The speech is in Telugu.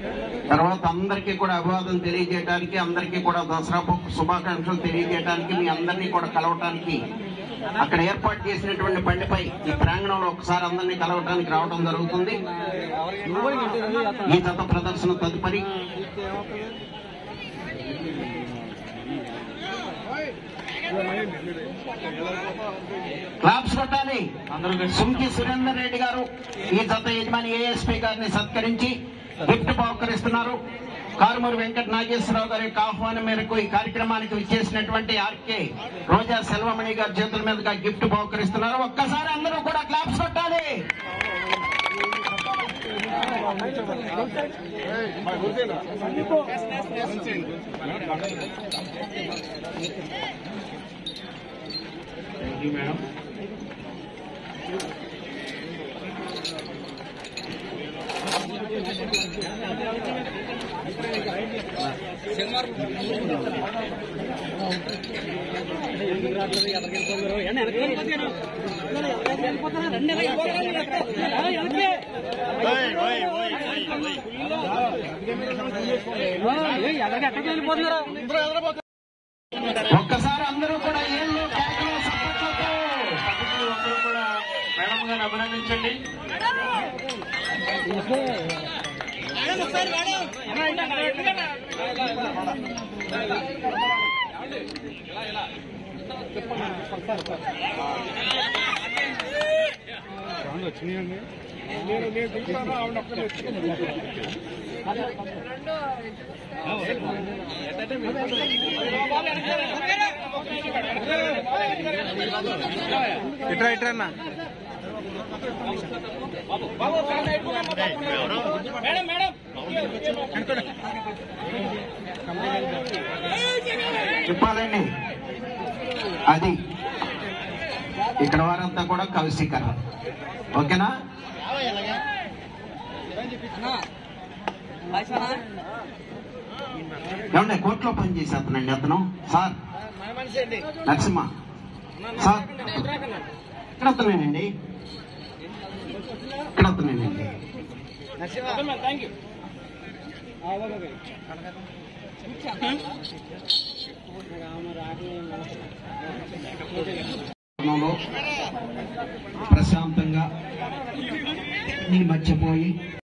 తర్వాత అందరికీ కూడా అభివాదం తెలియజేయడానికి, అందరికీ కూడా దసరా శుభాకాంక్షలు తెలియజేయడానికి, మీ అందరినీ కూడా కలవటానికి అక్కడ ఏర్పాటు చేసినటువంటి బండిపై ఈ ప్రాంగణంలో ఒకసారి అందరినీ కలవటానికి రావడం జరుగుతుంది. ఈ జత ప్రదర్శన తదుపరి క్లాప్స్ కొట్టాలి. సుంకి సురేందర్ రెడ్డి గారు ఈ జత యజమాని ఏఎస్పీ గారిని సత్కరించి గిఫ్ట్ బహుకరిస్తున్నారు. కారుమూరి వెంకట నాగేశ్వరరావు గారి యొక్క ఆహ్వానం మేరకు ఈ కార్యక్రమానికి విచ్చేసినటువంటి ఆర్కే రోజా సెల్వమణి గారి చేతుల మీదుగా గిఫ్ట్ బహుకరిస్తున్నారు. ఒక్కసారి అందరూ కూడా క్లాప్స్ కొట్టాలి. మేడం ఒక్కసారి అందరూ కూడా ఏళ్ళు కేకలు సపోర్ట్లతో అందరూ కూడా మేడం గారిని అభినందించండి. వచ్చినాయండి. ఇట్రా ఇట్రా అన్న చెప్పాలండి. అది ఇక్కడ వారంతా కూడా కౌశికర. ఓకేనా? ఏమండి కోర్టులో పనిచేసి అతనండి అతను సార్ నరసింహ సార్ ఇక్కడ అతనేనండి, ఇక్కడ అతనేనండి. ప్రశాంతంగా నీ మర్చిపోయి